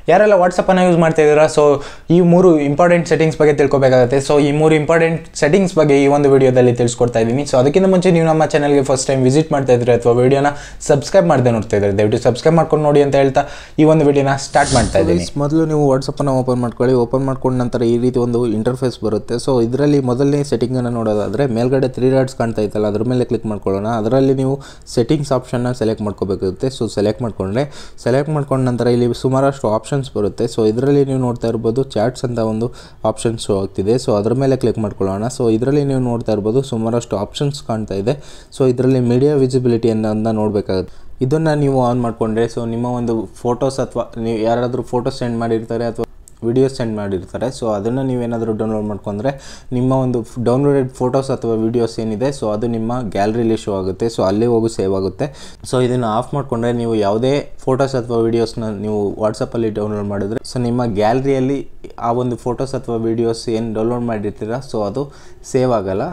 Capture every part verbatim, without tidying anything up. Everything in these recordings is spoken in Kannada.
ಯಾರೆಲ್ಲ ವಾಟ್ಸಪ್ಪನ್ನು ಯೂಸ್ ಮಾಡ್ತಾ ಇದ್ದೀರಾ, ಸೊ ಈ ಮೂರು ಇಂಪಾರ್ಟೆಂಟ್ ಸೆಟ್ಟಿಂಗ್ಸ್ ಬಗ್ಗೆ ತಿಳ್ಕೊಬೇಕಾಗುತ್ತೆ. ಸೊ ಈ ಮೂರು ಇಂಪಾರ್ಟೆಂಟ್ ಸೆಟ್ಟಿಂಗ್ಸ್ ಬಗ್ಗೆ ಈ ಒಂದು ವಿಡಿಯೋದಲ್ಲಿ ತಿಳಿಸ್ಕೊಡ್ತಾ ಇದ್ದೀನಿ. ಸೊ ಅದಕ್ಕಿಂತ ಮುಂಚೆ ನೀವು ನಮ್ಮ ಚಾನಲ್ಗೆ ಫಸ್ಟ್ ಟೈಮ್ ವಿಸಿಟ್ ಮಾಡ್ತಾ ಇದ್ರೆ ಅಥವಾ ವಿಡಿಯೋನ ಸಬ್ಸ್ಕ್ರೈಬ್ ಮಾಡದೆ ನೋಡ್ತಾ ಇದ್ದಾರೆ, ದಯವಿಟ್ಟು ಸಬ್ಸ್ಕ್ರೈಬ್ ಮಾಡ್ಕೊಂಡು ನೋಡಿ ಅಂತ ಹೇಳ್ತಾ ಈ ಒಂದು ವಿಡಿಯೋನ ಸ್ಟಾರ್ಟ್ ಮಾಡ್ತಾ ಇದ್ದೀನಿ. ಮೊದಲು ನೀವು ವಾಟ್ಸಪ್ಪನ್ನು ಓಪನ್ ಮಾಡ್ಕೊಳ್ಳಿ. ಓಪನ್ ಮಾಡ್ಕೊಂಡ ನಂತರ ಈ ರೀತಿ ಒಂದು ಇಂಟರ್ಫೇಸ್ ಬರುತ್ತೆ. ಸೊ ಇದರಲ್ಲಿ ಮೊದಲನೇ ಸೆಟ್ಟಿಂಗನ್ನು ನೋಡೋದಾದರೆ ಮೇಲ್ಗಡೆ ತ್ರೀ ಡಾಟ್ಸ್ ಕಾಣ್ತಾ ಇತ್ತಲ್ಲ, ಅದ್ರ ಮೇಲೆ ಕ್ಲಿಕ್ ಮಾಡ್ಕೊಳ್ಳೋಣ. ಅದರಲ್ಲಿ ನೀವು ಸೆಟ್ಟಿಂಗ್ಸ್ ಆಪ್ಷನ್ನ ಸೆಲೆಕ್ಟ್ ಮಾಡ್ಕೋಬೇಕಾಗುತ್ತೆ. ಸೊ ಸೆಲೆಕ್ಟ್ ಮಾಡ್ಕೊಂಡ್ರೆ ಸೆಲೆಕ್ಟ್ ಮಾಡ್ಕೊಂಡ ನಂತರ ಇಲ್ಲಿ ಸುಮಾರಷ್ಟು ಆಪ್ಷನ್ಸ್ ಬರುತ್ತೆ. ಸೊ ಇದರಲ್ಲಿ ನೀವು ನೋಡ್ತಾ ಇರ್ಬೋದು ಚಾಟ್ಸ್ ಅಂತ ಒಂದು ಆಪ್ಷನ್ ಶೋ ಆಗ್ತಿದೆ. ಸೊ ಅದರ ಮೇಲೆ ಕ್ಲಿಕ್ ಮಾಡ್ಕೊಳ್ಳೋಣ. ಸೊ ಇದರಲ್ಲಿ ನೀವು ನೋಡ್ತಾ ಇರ್ಬೋದು ಸುಮಾರಷ್ಟು ಆಪ್ಷನ್ಸ್ ಕಾಣ್ತಾ ಇದೆ. ಸೊ ಇದರಲ್ಲಿ ಮೀಡಿಯಾ ವಿಸಿಬಿಲಿಟಿ ಅನ್ನೋದನ್ನ ನೋಡಬೇಕಾಗುತ್ತೆ. ಇದನ್ನು ನೀವು ಆನ್ ಮಾಡಿಕೊಂಡ್ರೆ ಸೊ ನಿಮ್ಮ ಒಂದು ಫೋಟೋಸ್ ಅಥವಾ ನೀವು ಯಾರಾದರೂ ಫೋಟೋಸ್ ಸೆಂಡ್ ಮಾಡಿರ್ತಾರೆ ಅಥವಾ ವಿಡಿಯೋಸ್ ಸೆಂಡ್ ಮಾಡಿರ್ತಾರೆ, ಸೊ ಅದನ್ನು ನೀವೇನಾದರೂ ಡೌನ್ಲೋಡ್ ಮಾಡ್ಕೊಂಡ್ರೆ ನಿಮ್ಮ ಒಂದು ಡೌನ್ಲೋಡೆಡ್ ಫೋಟೋಸ್ ಅಥವಾ ವೀಡಿಯೋಸ್ ಏನಿದೆ ಸೊ ಅದು ನಿಮ್ಮ ಗ್ಯಾಲರಿಲಿ ಶೋ ಆಗುತ್ತೆ. ಸೊ ಅಲ್ಲಿ ಹೋಗಿ ಸೇವ್ ಆಗುತ್ತೆ. ಸೊ ಇದನ್ನು ಆಫ್ ಮಾಡಿಕೊಂಡ್ರೆ ನೀವು ಯಾವುದೇ ಫೋಟೋಸ್ ಅಥವಾ ವೀಡಿಯೋಸ್ನ ನೀವು ವಾಟ್ಸಪ್ಪಲ್ಲಿ ಡೌನ್ಲೋಡ್ ಮಾಡಿದ್ರೆ ಸೊ ನಿಮ್ಮ ಗ್ಯಾಲರಿಯಲ್ಲಿ ಆ ಒಂದು ಫೋಟೋಸ್ ಅಥವಾ ವೀಡಿಯೋಸ್ ಏನು ಡೌನ್ಲೋಡ್ ಮಾಡಿರ್ತೀರ ಸೊ ಅದು ಸೇವ್ ಆಗಲ್ಲ,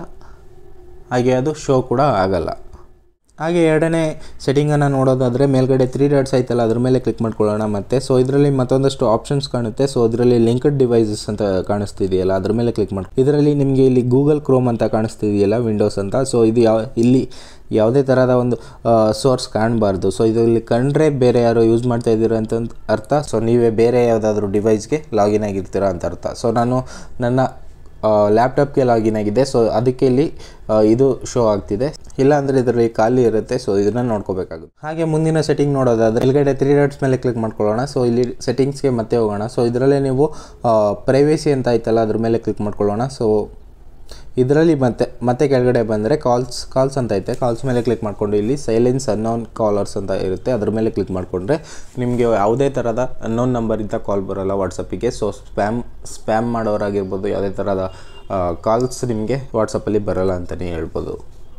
ಹಾಗೆ ಅದು ಶೋ ಕೂಡ ಆಗಲ್ಲ. ಹಾಗೆ ಎರಡನೇ ಸೆಟ್ಟಿಂಗನ್ನು ನೋಡೋದಾದರೆ ಮೇಲ್ಗಡೆ ತ್ರೀ ಡಾಟ್ಸ್ ಆಯ್ತಲ್ಲ, ಅದ್ರ ಮೇಲೆ ಕ್ಲಿಕ್ ಮಾಡ್ಕೊಳ್ಳೋಣ. ಮತ್ತು ಸೊ ಇದರಲ್ಲಿ ಮತ್ತೊಂದಷ್ಟು ಆಪ್ಷನ್ಸ್ ಕಾಣುತ್ತೆ. ಸೊ ಇದರಲ್ಲಿ ಲಿಂಕ್ಡ್ ಡಿವೈಸಸ್ ಅಂತ ಕಾಣಿಸ್ತಿದೆಯಲ್ಲ, ಅದ್ರ ಮೇಲೆ ಕ್ಲಿಕ್ ಮಾಡಿ. ಇದರಲ್ಲಿ ನಿಮಗೆ ಇಲ್ಲಿ ಗೂಗಲ್ ಕ್ರೋಮ್ ಅಂತ ಕಾಣಿಸ್ತಿದೆಯಲ್ಲ, ವಿಂಡೋಸ್ ಅಂತ. ಸೊ ಇದು ಯಾವ ಇಲ್ಲಿ ಯಾವುದೇ ಥರದ ಒಂದು ಸೋರ್ಸ್ ಕಾಣಬಾರ್ದು. ಸೊ ಇದರಲ್ಲಿ ಕಂಡ್ರೆ ಬೇರೆ ಯಾರೋ ಯೂಸ್ ಮಾಡ್ತಾ ಇದ್ದೀರಾ ಅಂತ ಅರ್ಥ. ಸೊ ನೀವೇ ಬೇರೆ ಯಾವುದಾದ್ರೂ ಡಿವೈಸ್ಗೆ ಲಾಗಿನ್ ಆಗಿರ್ತೀರಾ ಅಂತ ಅರ್ಥ. ಸೊ ನಾನು ನನ್ನ ಲ್ಯಾಪ್ಟಾಪ್ಗೆ ಲಾಗಿನ್ ಆಗಿದೆ. ಸೊ ಅದಕ್ಕೆ ಇಲ್ಲಿ ಇದು ಶೋ ಆಗ್ತಿದೆ, ಇಲ್ಲ ಅಂದರೆ ಇದರಲ್ಲಿ ಖಾಲಿ ಇರುತ್ತೆ. ಸೊ ಇದನ್ನು ನೋಡ್ಕೋಬೇಕಾಗುತ್ತೆ. ಹಾಗೆ ಮುಂದಿನ ಸೆಟ್ಟಿಂಗ್ ನೋಡೋದಾದರೆ ಕೆಳಗಡೆ ತ್ರೀ ಡಾಟ್ಸ್ ಮೇಲೆ ಕ್ಲಿಕ್ ಮಾಡ್ಕೊಳ್ಳೋಣ. ಸೊ ಇಲ್ಲಿ ಸೆಟ್ಟಿಂಗ್ಸ್ಗೆ ಮತ್ತೆ ಹೋಗೋಣ. ಸೊ ಇದರಲ್ಲೇ ನೀವು ಪ್ರೈವೇಸಿ ಅಂತ ಆಯ್ತಲ್ಲ, ಅದ್ರ ಮೇಲೆ ಕ್ಲಿಕ್ ಮಾಡ್ಕೊಳ್ಳೋಣ. ಸೊ ಇದರಲ್ಲಿ ಮತ್ತೆ ಮತ್ತೆ ಕೆಳಗಡೆ ಬಂದರೆ ಕಾಲ್ಸ್ ಕಾಲ್ಸ್ ಅಂತ ಐತೆ. ಕಾಲ್ಸ್ ಮೇಲೆ ಕ್ಲಿಕ್ ಮಾಡಿಕೊಂಡು ಇಲ್ಲಿ ಸೈಲೆನ್ಸ್ ಅನ್ನೋನ್ ಕಾಲರ್ಸ್ ಅಂತ ಇರುತ್ತೆ, ಅದ್ರ ಮೇಲೆ ಕ್ಲಿಕ್ ಮಾಡಿಕೊಂಡ್ರೆ ನಿಮಗೆ ಯಾವುದೇ ಥರದ ಅನ್ನೋನ್ ನಂಬರಿಂದ ಕಾಲ್ ಬರೋಲ್ಲ ವಾಟ್ಸಪ್ಪಿಗೆ. ಸೊ ಸ್ಪ್ಯಾಮ್ ಸ್ಪ್ಯಾಮ್ ಮಾಡೋರಾಗಿರ್ಬೋದು, ಯಾವುದೇ ಥರದ ಕಾಲ್ಸ್ ನಿಮಗೆ ವಾಟ್ಸಪ್ಪಲ್ಲಿ ಬರೋಲ್ಲ ಅಂತಲೇ ಹೇಳ್ಬೋದು.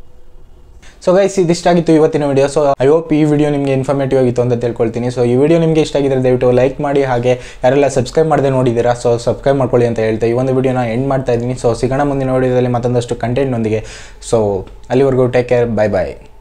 ಸೊ ಗೈಸ್, ಇದಿಷ್ಟಾಗಿತ್ತು ಇವತ್ತಿನ ವಿಡಿಯೋ. ಸೊ ಐ ಹೋಪ್ ಈ ವಿಡಿಯೋ ನಿಮಗೆ ಇನ್ಫಾರ್ಮೇಟಿವ್ ಆಗಿತ್ತು ಅಂತ ತಿಳ್ಕೊಳ್ತೀನಿ. ಸೊ ಈ ವಿಡಿಯೋ ನಿಮಗೆ ಇಷ್ಟ ಆಗಿದ್ರೆ ದಯವಿಟ್ಟು ಲೈಕ್ ಮಾಡಿ, ಹಾಗೆ ಯಾರೆಲ್ಲ ಸಬ್ಸ್ಕ್ರೈಬ್ ಮಾಡದೆ ನೋಡಿದ್ದೀರಾ ಸೊ ಸಬ್ಸ್ಕ್ರೈಬ್ ಮಾಡ್ಕೊಳ್ಳಿ ಅಂತ ಹೇಳ್ತಾ ಈ ಒಂದು ವಿಡಿಯೋನ ಎಂಡ್ ಮಾಡ್ತಾ ಇದ್ದೀನಿ. ಸೊ ಸಿಗೋಣ ಮುಂದಿನ ವಿಡಿಯೋದಲ್ಲಿ ಮತ್ತೊಂದಷ್ಟು ಕಂಟೆಂಟ್ನೊಂದಿಗೆ. ಸೊ ಅಲ್ಲಿವರೆಗೂ ಟೇಕ್ ಕೇರ್, ಬೈ ಬಾಯ್.